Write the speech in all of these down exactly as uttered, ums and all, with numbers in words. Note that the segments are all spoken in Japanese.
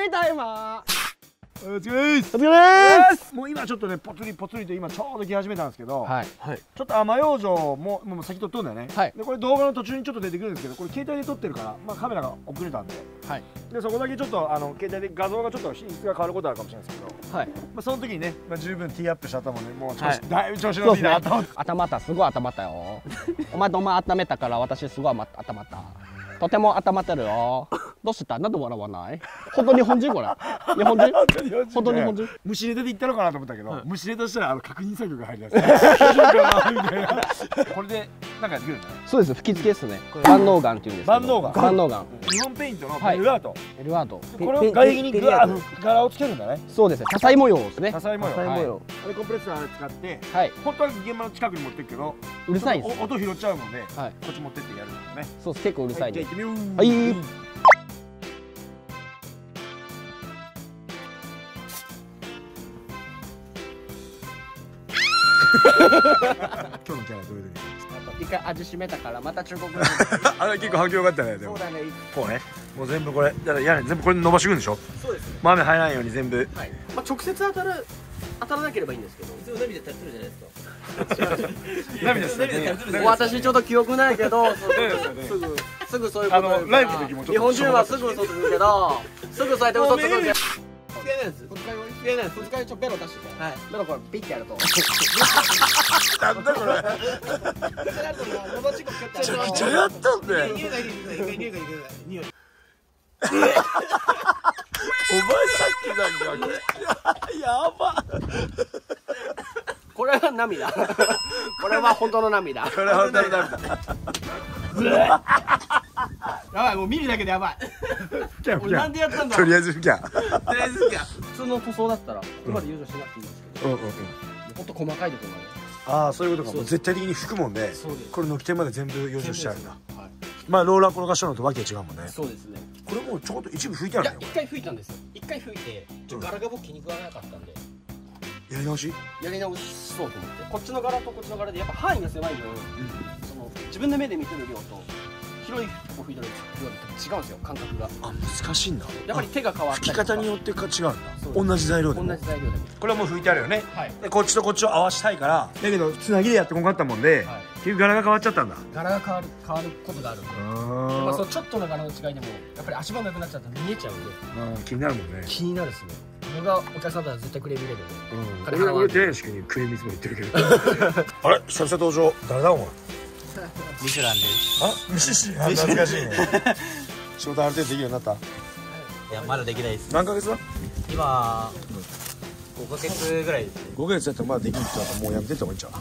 みた今。 お疲れです。 お疲れです。 もう今ちょっとね、ぽつりぽつりと今ちょうど来始めたんですけど、 はい。 ちょっと雨養生ももう先撮っとんだよね。 はい。 でこれ動画の途中にちょっと出てくるんですけど、これ携帯で撮ってるから、まあカメラが遅れたんで、はい。でそこだけちょっとあの携帯で画像がちょっと品質が変わることあるかもしれないですけど、はい。まあその時にね、まあ十分ティーアップした頭もね、もう調子だいぶ調子のいいな頭。 頭ったすごい頭ったよ。お前とお前温めたから私すごい頭った。とても温まってるよ。どうしたなんで笑わない？本当日本人これ。日本人？本当日本人？虫ネタで言ったのかなと思ったけど、虫ネタしたらあの確認作業が入りだす。これでなんかできるんだね。そうです。吹き付けですね。万能ガンっていうんですけど。万能ガン。万能ガン。日本ペイントのベルアート。ベルアート。これを外壁にグワー柄をつけるんだね。そうですね。多彩模様ですね。多彩模様。多彩模様。これコンプレッサー使って、はい。本当は現場の近くに持ってるけど、うるさいです。音拾っちゃうもんで、はい。こっち持ってってやるんですね。そうです。結構うるさいんで。はい。今日のキャラどういう時ですか？一回味しめたからまた中国語あれ結構反響良かったね。でもそうだね。こうね、もう全部これだから屋根全部これ伸ばしていくんでしょ？そうですね。雨入らないように全部。はい。まあ直接当たる当たらなければいいんですけど。いつも涙垂れてるじゃないですか。涙垂れてる。私ちょっと記憶ないけど、すぐすぐそういうこと。あのライブの時もちょっと日本人はすぐ嘘つくけど、すぐそうやって嘘つくけど。使えないです。使えないです。使えちょベロ出して。はい。ベロこれピッてやると。なんだこれ。めちゃくちゃやったんだよ。匂いがいい匂いがいい匂いがいい匂い。お前さっきなんかやば。これは涙。これは本当の涙。これは本当の涙。やばい、もう見るだけでやばい。なんでやったんだろう。とりあえずふきゃ。とりあえずふきゃ。普通の塗装だったらここまで優勝しなくていいんですけど。うんうんうん。ほんと細かいところまで。ああ、そういうことか。もう絶対的に拭くもんで、これ軒まで全部養生しちゃうんだ。まあローラー転がしたのとわけは違うもんね。そうですね。これもうちょうど一部拭いてあるね。一回拭いたんですよ。一回拭いて、ちょっと柄が僕気に食わなかったんで。やり直し？やり直しそうと思って。こっちの柄とこっちの柄でやっぱ範囲が狭い分、その自分の目で見てる量と広いを拭いてる量と違うんですよ、感覚が。あ、難しいんだ。やっぱり手が変わったり。拭き方によってか違うんだ。同じ材料でも。同じ材料でも。これはもう拭いてあるよね。はい。でこっちとこっちを合わしたいから、だけどつなぎでやってこなかったもんで、結局柄が変わっちゃったんだ。柄が変わる変わることがあるんで。まあそのちょっとの柄の違いでもやっぱり足場なくなっちゃったら見えちゃうんで。気になるもんね。気になるですね。僕がお客さんだったら絶対クレーム入れるんで。俺俺手足にクレームいつも言ってるけど。あれ久々登場。誰だお前。ミシュランです。あ、ミシュラン。懐かしいね。仕事ある程度できるようになった。いやまだできないです。何ヶ月だ？今ごかげつぐらいですね。ごかげつやったらまだできるって言ったらもうやめてった方がいいんち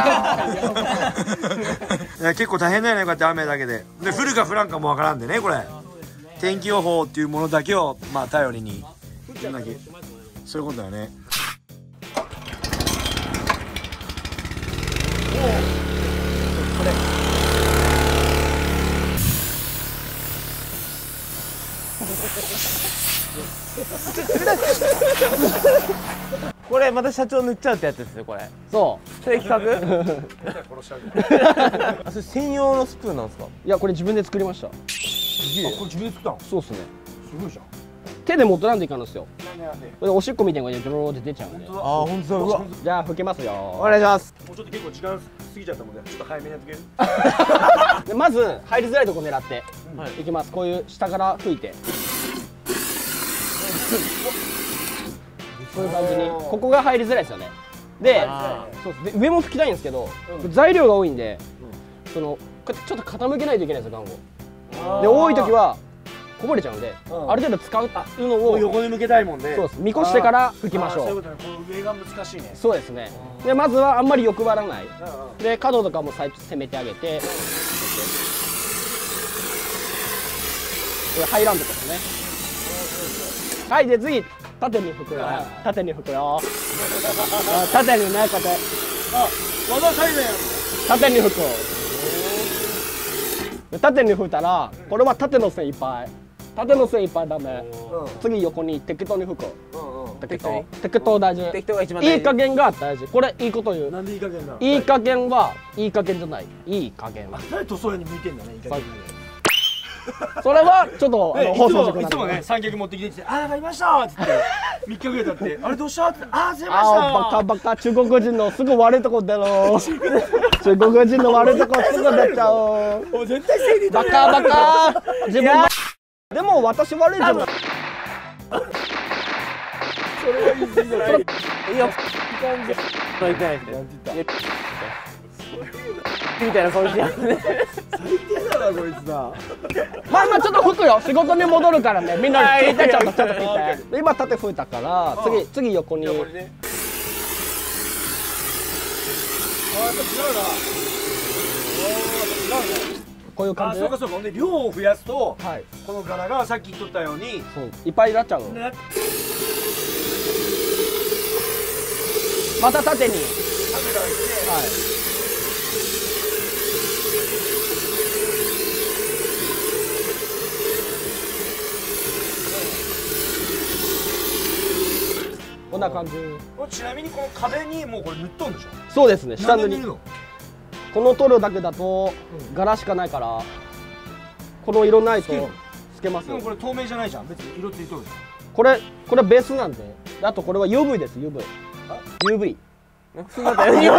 ゃう？いや結構大変だよね、こうやって雨だけで。で降るか降らんかもわからんでね、これ。天気予報っていうものだけをまあ頼りに。そういうことだよね。これこれまた社長塗っちゃうってやつですよ、これ。そうそれ企画。それ専用のスプーンなんですか？いやこれ自分で作りました。すげえ。これ自分で作ったの？そうっすね。すごいじゃん。手で持ってらんでいかんのですよ。これおしっこみたいな感じでドロロって出ちゃうんで。ああ本当だ。うわ。じゃあ拭けますよ。お願いします。もうちょっと結構時間過ぎちゃったのでちょっと早めにやってくれる？でまず入りづらいところ狙っていきます。こういう下から拭いて。こういう感じにここが入りづらいですよね。で、そうで上も拭きたいんですけど材料が多いんで、そのこうやってちょっと傾けないといけないんですよ、ガンを。で多い時はこぼれちゃうんで、ある程度使うのを横に向けたいもんで、そうです。見越してから拭きましょう。そういうことね。この上が難しいね。そうですね。でまずはあんまり欲張らない。で角とかも最初攻めてあげて、これハイランドですね。はい、で次縦に拭くよ。縦に拭くよ。縦にね、こうやって。あ、技さいだよ。縦に拭く。縦に拭いたらこれは縦の線いっぱい。縦の線いっぱいダメ。次横に適当に拭く。適当適当大事。適当が一番大事。いい加減が大事。これいいこと言う。なんでいい加減なの？いい加減はいい加減じゃない。いい加減。あ、誰塗装屋に向いてんだね。いい加減。 それはちょっと放送事故なんで。 いつもね三脚持ってきてきて「ああ上がりました」って言ってみっかぐらい経って「あれどうした?」って「ああすいました」 ああバカバカ中国人のすぐ悪いとこ出ろ。中国人の悪いとこすぐ出ちゃう。 もう絶対せいにバカバカ自分ばでも私悪いじゃん。それは言い過ぎだろ。いや感じ言ってないですね。みたいな顔してやるね。 最低だなこいつだ。 まあまあちょっと吹くよ。仕事に戻るからね。みんな聞いてちょっとちょっと聞いて。今縦吹いたから次次横に。 横にね。ああやっぱ違うな。おお違うね。 こういう感じ。 あそうかそうか。ほんで量を増やすとこの柄がさっき言っとったようにいっぱいになっちゃうの。また縦に。縦がいって。はい。こんな感じ。 ちなみにこの壁にもうこれ塗っとんでしょ。 そうですね。下塗り。この塗料だけだと柄しかないから、この色ないとつけますよ。 でもこれ透明じゃないじゃん。別に色ついとるじゃん。 これこれベースなんで。あとこれは ユーブイ です。ユーブイ。ユーブイ。発音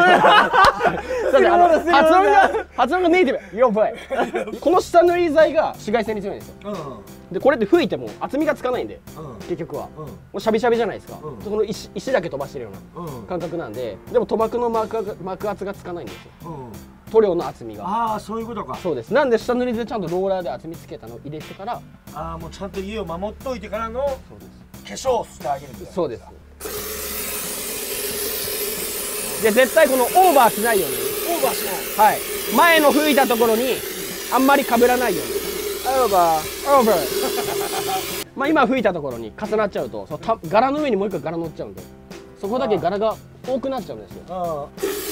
が発音がネイティブ。ユーブイ。この下塗り剤が紫外線に強いんですよ。でこれって吹いても厚みがつかないんで、結局はもうシャビシャビじゃないですか。その石石だけ飛ばしてるような感覚なんで、でも塗膜の膜膜圧がつかないんですよ。塗料の厚みが。 ああそういうことか。 そうです。なんで下塗りでちゃんとローラーで厚みつけたのを入れてから、 ああもうちゃんと家を守っといてからの化粧をしてあげるみたいな。 そうです。で絶対このオーバーしないように。 オーバーしない。 はい。前の吹いたところにあんまり被らないように。オーバーオーバー。まあ今吹いたところに重なっちゃうと、そのた柄の上にもう一回柄乗っちゃうんで、そこだけ柄が多くなっちゃうんですよ。あ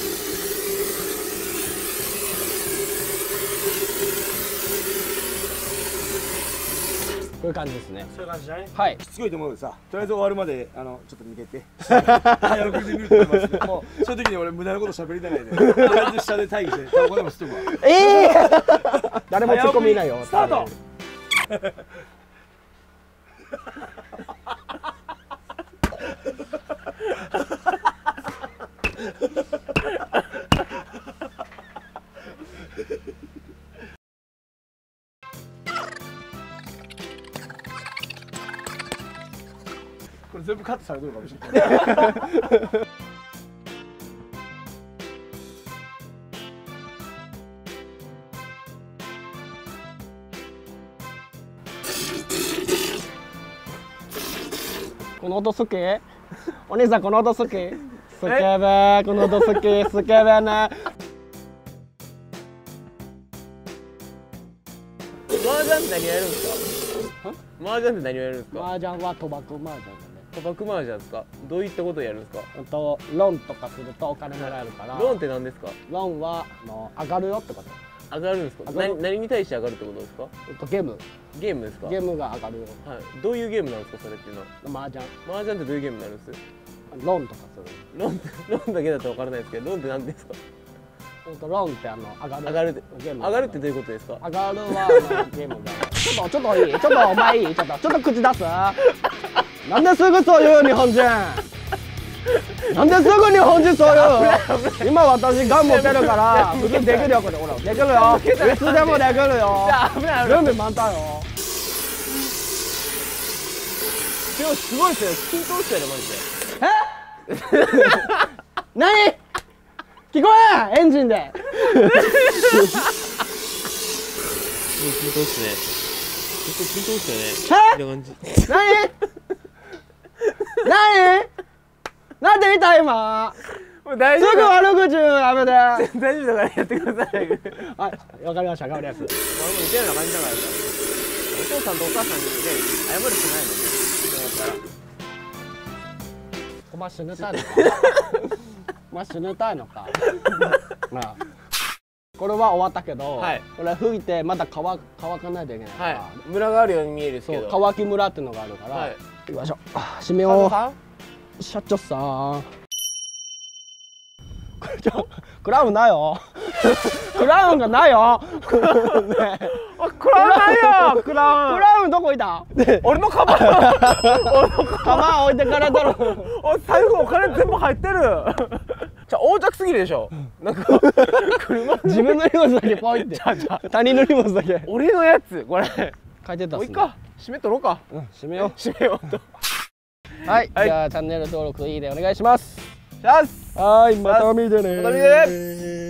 こういう感じですね。 そういう感じだね。 はい。 しつこいと思うけどさ、とりあえず終わるまであのちょっと見てて。早送りで見ると思いますけど、もうそういう時に俺無駄なこと喋りたないで、とりあえず下で待機して、タバコでも吸っとくわ。 ええー。誰も突っ込みいないよ。 スタート。これ全部カットされてるかもしれない。 この音好き？お兄さんこの音好き？スケベー、この音好き、スケベね。 麻雀って何やるんですか？麻雀って何をやるんですか？ 麻雀は賭博麻雀だね。 賭博麻雀ですか？どういったことをやるんですか？ あとロンとかするとお金もらえるから。 ロンって何ですか？ ロンはあの上がるよってこと。 上がるんですか？何何に対して上がるってことですか？ えっとゲーム。 ゲームですか？ ゲームが上がるよ。 はい。どういうゲームなんですかそれっていうのは？ 麻雀。 麻雀ってどういうゲームになるんです？ ロンとかする。 ロンロンだけだとわからないですけど、ロンって何ですか？ ロンってあの上がる。 上がるゲーム。 上がるってどういうことですか？ 上がるはあのゲームが。ちょっとちょっといい。ちょっとお前いい。ちょっとちょっと口出す。なんですぐそう言う日本人。なんですぐ日本人そう言う。今私ガン持ってるから普通できるよこれほらできるよ。いつでもできるよ。準備満タンよ。 今日すごいですよ。筋トレしたよねマジで。 え？何？聞こえんエンジンで。 筋トレっすね。結構筋トレっすよね。 え？ 感じ。 何？何？なんで見た今？ もう大丈夫。 すぐ悪口言うのやめて。 大丈夫だからやってください。 はい、わかりました。頑張ります。 俺も似たような感じだからさ。お父さんとお母さんにね謝るしかないのね。そうやったら。 お前死ぬたいのか？お前死ぬたいのか？まあ。これは終わったけど、はい、これ吹いてまだ乾乾かないといけないから、はい、 ムラがあるように見えるんですけど、 乾きムラっていうのがあるから、はい、よいしょ、閉めよう。社長さん、 クラウンないよ。クラウンがないよ。ね、 クラウンないよ。クラウン。 クラウンどこいた？ 俺のカバン。俺のカバン置いてかれとる。 お財布お金全部入ってる。じゃ横着すぎるでしょ。なんか車自分の荷物だけポイって。他人の荷物だけ。 俺のやつこれ。 書いてたっすね。 もういいか。閉めとろうか。 うん、閉めよう。 閉めようと。 はい、じゃあチャンネル登録いいねお願いします。 します。 はい、また見てね。 また見てね。